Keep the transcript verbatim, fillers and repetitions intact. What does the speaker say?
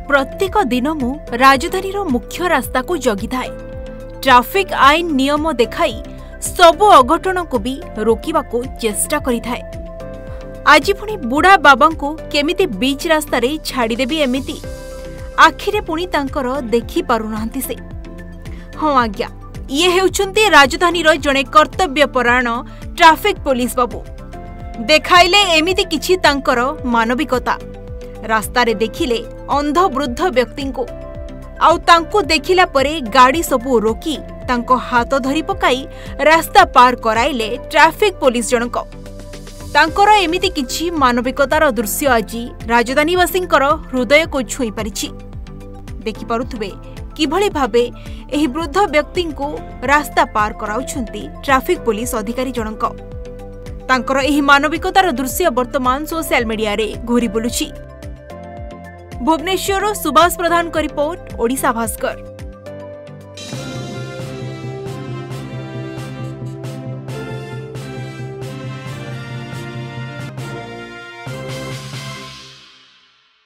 प्रत्येक दिन मु राजधानी मुख्य रास्ता को जगी थाए। ट्रैफिक आईन नियम देखाई सबु अघटन को भी रोकिबा को चेष्टा करी थाए। आज पुणी बुढ़ा बाबा को केमिति बीच रास्ता रे छाड़ी देबी एमिति आखिरे पुणी तांकर देखि पारुनांती से। हाँ आज्ञा, ये हेउचंती राजधानी रो जणे कर्तव्यपरायण ट्रैफिक पुलिस बाबू। देखाइले एमिति किछि तांकर मानविकता। रास्ता रे देखिले अंध वृद्ध व्यक्ति को आउ तांको देखिला परे गाड़ी सबू रोकी तांको हाथ धरी पकाई रास्ता पार कराइले ट्रैफिक पुलिस जनक। तांकर एमिति किछि मानविकतार दृश्य आज राजधानीवासींकर हृदय को छुई पारिछि। देखि पारुथबे किभଳି भाबे एही वृद्ध व्यक्ति को रास्ता पार कराउछंती ट्रैफिक पुलिस अधिकारी जनक। तांकर एही मानविकतार दृश्य वर्तमान सोशल मीडिया रे घोरी बुलुछि। भुवनेश्वर सुभाष प्रधान का रिपोर्ट, ओडिशा भास्कर।